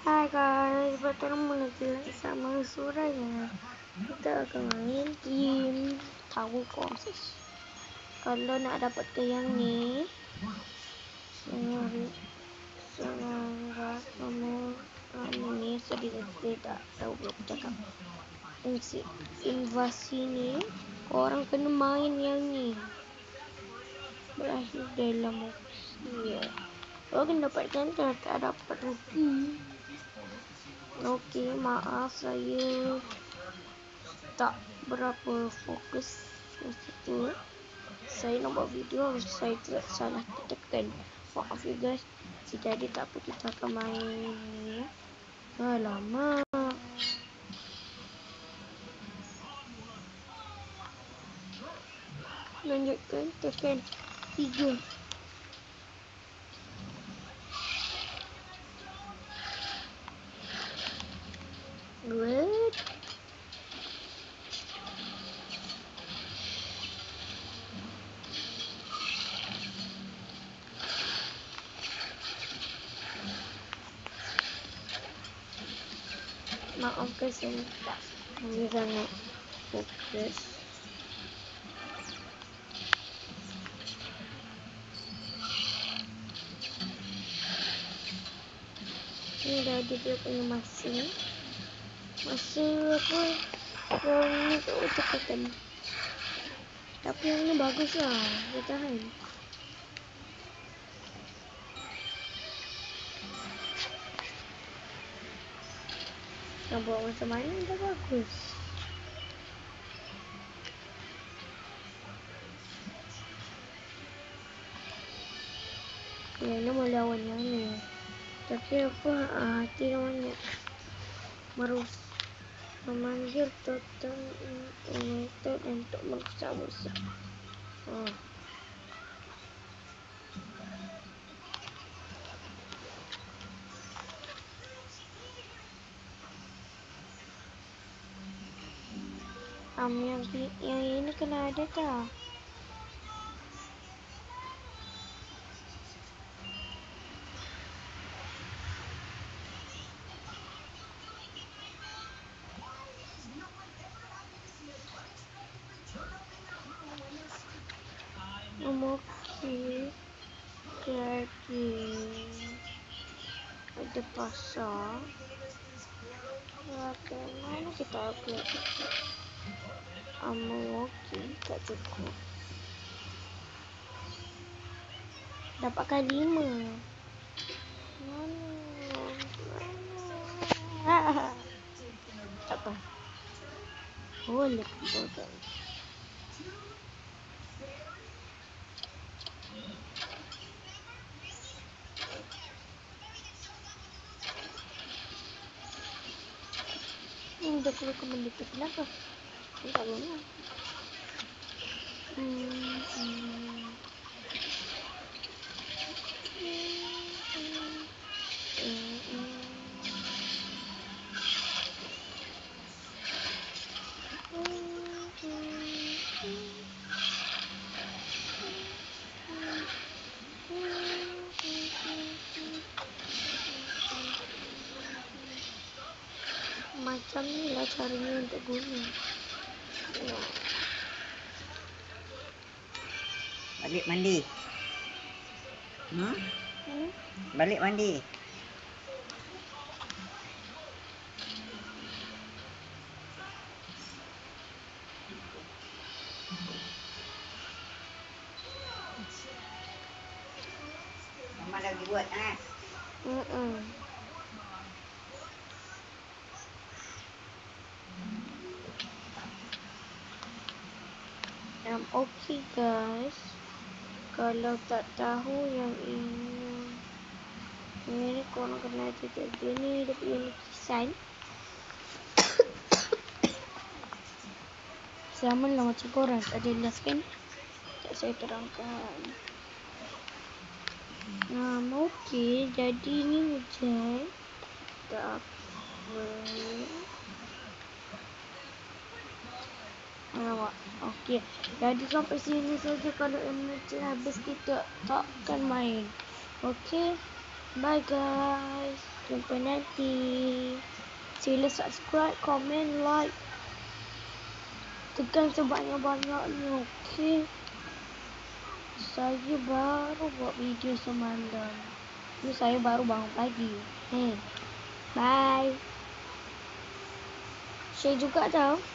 Hai guys, bertemu lagi sama Suraya. Kita akan main game Tower Crosses. Kalau nak dapatkan yang ni, semangat nomor ini saya tak tahu berapa cakap. Invasi ni, orang kena main yang ni. Berakhir dalam opsi. Orang dapatkan tak dapat rugi. Okey, maaf saya tak berapa fokus masa tu. Saya nak buat video, saya salah tekan. Maaf ya guys. Jadi tak apa, kita akan main ni. Alamak. Lanjutkan, tekan 3. Good. Maafkan saya tak sangat fokus. Ini dah ada dia punya masa apa yang ni tak ucapkan. Tapi yang ni bagus lah, dia tahan. Nak buat macam mana dah bagus. Yang ni mau lawan yang ni. Tapi apa hati namanya memanggil total united untuk merusak musuh. Yang ini kena ada tak? Okey. Jadi ada pasar. Bagaimana kita upgrade? Okey, tak cukup. Dapatkan 5. Tak apa. Boleh buat. Dah keluar ke benda tu kenapa? Tak boleh. Macam ni lah caranya untuk guna. Balik mandi. Balik mandi. Mama lagi buat Okey guys. Kalau tak tahu yang ini korang kena cakap dia ni, dia punya lukisan. Sama lah macam korang tak ada last kan? Tak saya terangkan. Okey, jadi ni hujan. Tak apa. Okey, jadi sampai sini saja. Kalau emergency habis kita takkan main. Okey, bye guys. Jumpa nanti. Sila subscribe, komen, like. Tekan sebanyak-banyaknya, okey? Saya baru buat video semalam. Ini saya baru bangun pagi. Bye. Share juga tau.